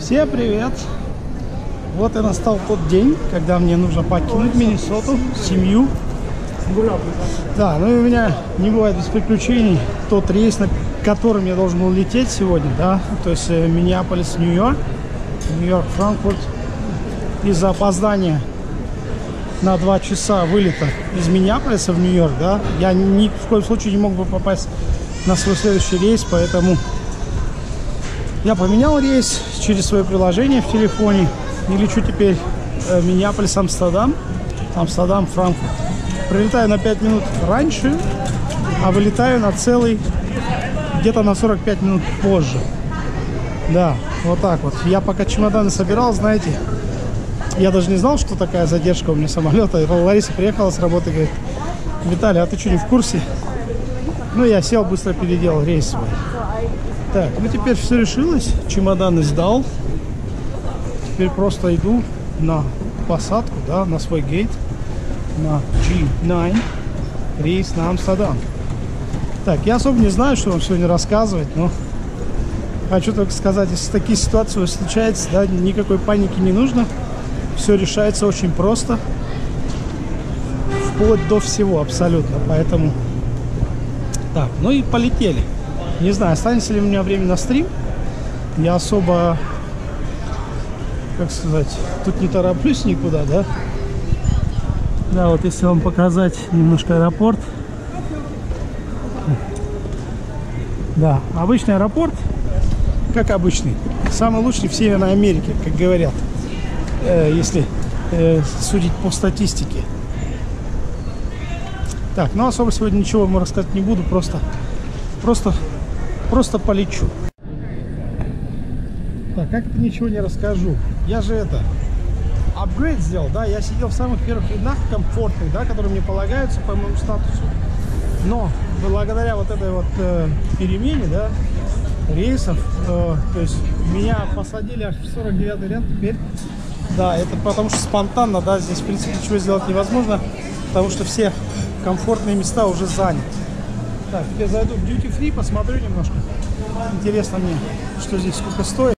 Всем привет! Вот и настал тот день, когда мне нужно покинуть Миннесоту, семью. Да, ну и у меня не бывает без приключений. Тот рейс, на которым я должен был лететь сегодня, да, то есть Миннеаполис, Нью-Йорк, Нью-Йорк, Франкфурт. Из-за опоздания на 2 часа вылета из Миннеаполиса в Нью-Йорк, да, я ни в коем случае не мог бы попасть на свой следующий рейс, поэтому я поменял рейс через свое приложение в телефоне и лечу теперь Миннеаполис, Амстердам, Амстердам, Франкфурт. Прилетаю на 5 минут раньше, а вылетаю на целый, где-то на 45 минут позже. Да, вот так вот. Я пока чемоданы собирал, знаете, я даже не знал, что такая задержка у меня самолета. И Лариса приехала с работы и говорит: Виталий, а ты что, не в курсе? Ну, я сел, быстро переделал рейс свой. Так, ну теперь все решилось. Чемоданы сдал. Теперь просто иду на посадку, да, на свой гейт. На G9. Рейс на Амстердам. Так, я особо не знаю, что вам сегодня рассказывать, но хочу только сказать, если такие ситуации случаются, да, никакой паники не нужно. Все решается очень просто. Вплоть до всего абсолютно. Поэтому так, ну и полетели. Не знаю, останется ли у меня время на стрим. Я особо, как сказать, тут не тороплюсь никуда, да. Да, вот если вам показать немножко аэропорт. Да, обычный аэропорт, как обычный. Самый лучший в Северной Америке, как говорят. Если судить по статистике. Так, ну особо сегодня ничего вам рассказать не буду, просто полечу. Так, как-то ничего не расскажу. Я же апгрейд сделал, да, я сидел в самых первых рядах комфортных, да, которые мне полагаются по моему статусу. Но благодаря вот этой вот перемене, да, рейсов, то есть меня посадили аж в 49-й ряд теперь. Да, это потому что спонтанно, да, здесь в принципе ничего сделать невозможно, потому что все комфортные места уже заняты. Так, теперь зайду в Duty Free, посмотрю немножко. Интересно мне, что здесь сколько стоит.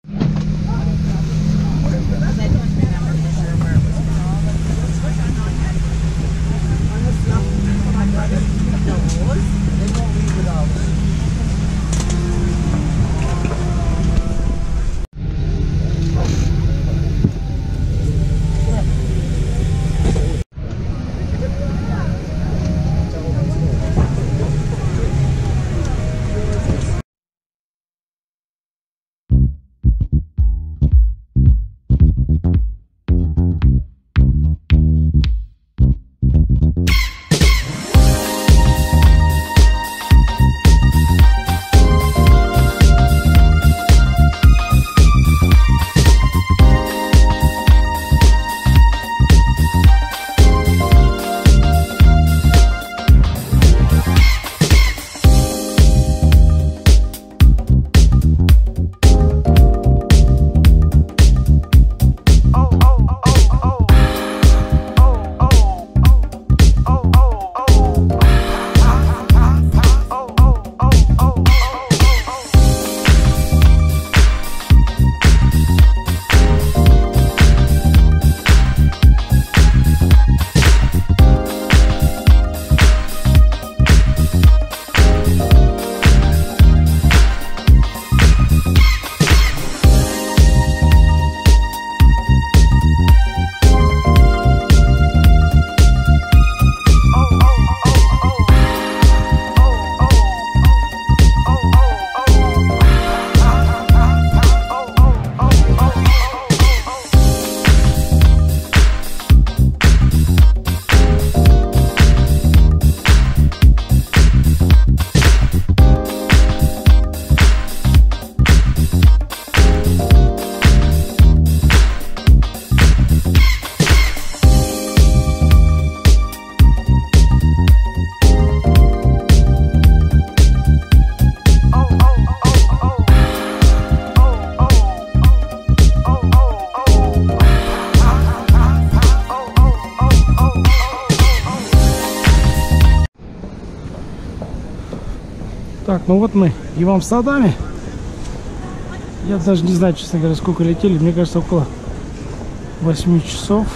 Так, ну вот мы и в Амстердаме. Я даже не знаю, честно говоря, сколько летели. Мне кажется, около 8 часов.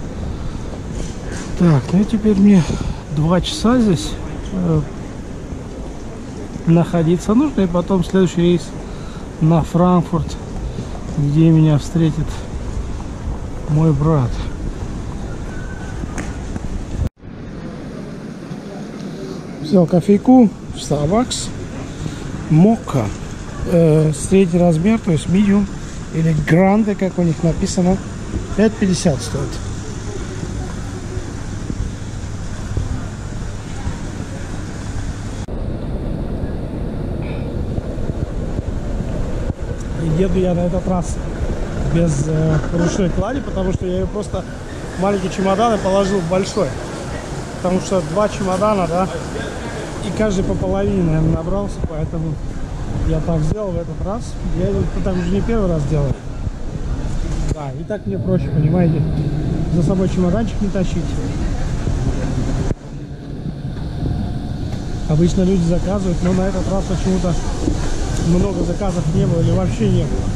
Так, ну и теперь мне 2 часа здесь находиться нужно. И потом следующий рейс на Франкфурт, где меня встретит мой брат. Взял кофейку в Starbucks. Мокка. Средний размер, то есть medium или grande, как у них написано. 5,50 стоит. И еду я на этот раз без ручной клади, потому что я ее просто маленький чемодан положил в большой. Потому что 2 чемодана, да, и каждый по половине, наверное, набрался, поэтому я так сделал в этот раз. Я это так уже не первый раз делаю. Да, и так мне проще, понимаете, за собой чемоданчик не тащить. Обычно люди заказывают, но на этот раз почему-то много заказов не было или вообще не было.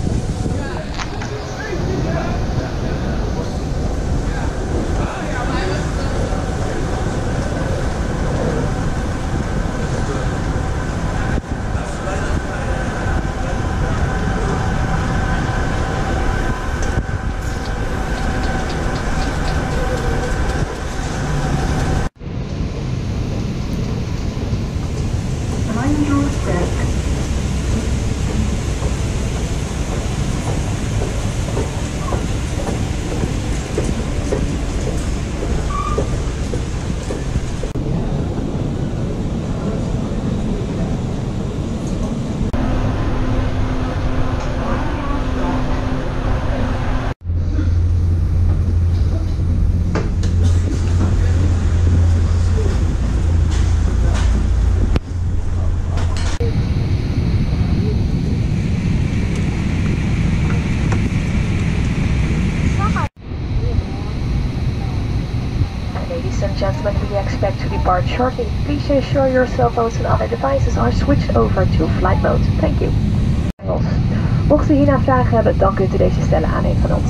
Gentlemen, we expect to depart shortly. Please ensure your cell phones and other devices are switched over to flight mode. Thank you. Engels. Mocht u hierna vragen hebben, dan kunt u deze stellen aan een van ons.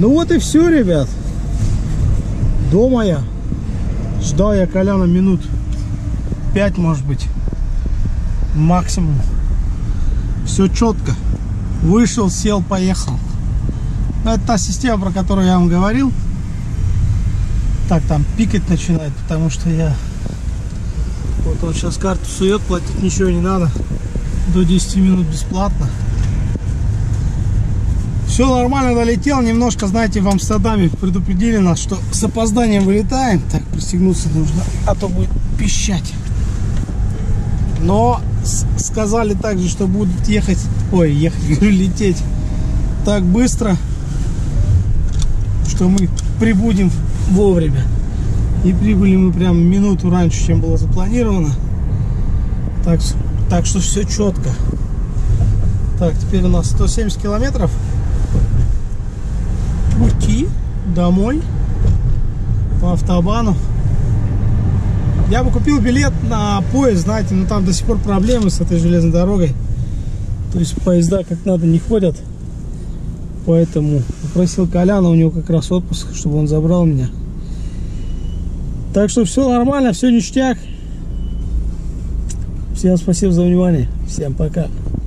Ну вот и все, ребят. Дома я. Ждал я Коляна минут 5, может быть, максимум. Все четко. Вышел, сел, поехал. Но это та система, про которую я вам говорил. Так, там пикать начинает, потому что я... Вот он сейчас карту сует, платить ничего не надо. До 10 минут бесплатно. Все нормально, долетел. Немножко, знаете, в Амстердаме предупредили нас, что с опозданием вылетаем. Так, пристегнуться нужно, а то будет пищать. Но сказали также, что будут ехать, лететь так быстро, что мы прибудем вовремя. И прибыли мы прям минуту раньше, чем было запланировано. Так что все четко. Так, теперь у нас 170 километров пути домой по автобану. Я бы купил билет на поезд, знаете, но там до сих пор проблемы с этой железной дорогой. То есть поезда как надо не ходят. Поэтому попросил Коляна, у него как раз отпуск, чтобы он забрал меня. Так что все нормально, все ништяк. Всем спасибо за внимание. Всем пока.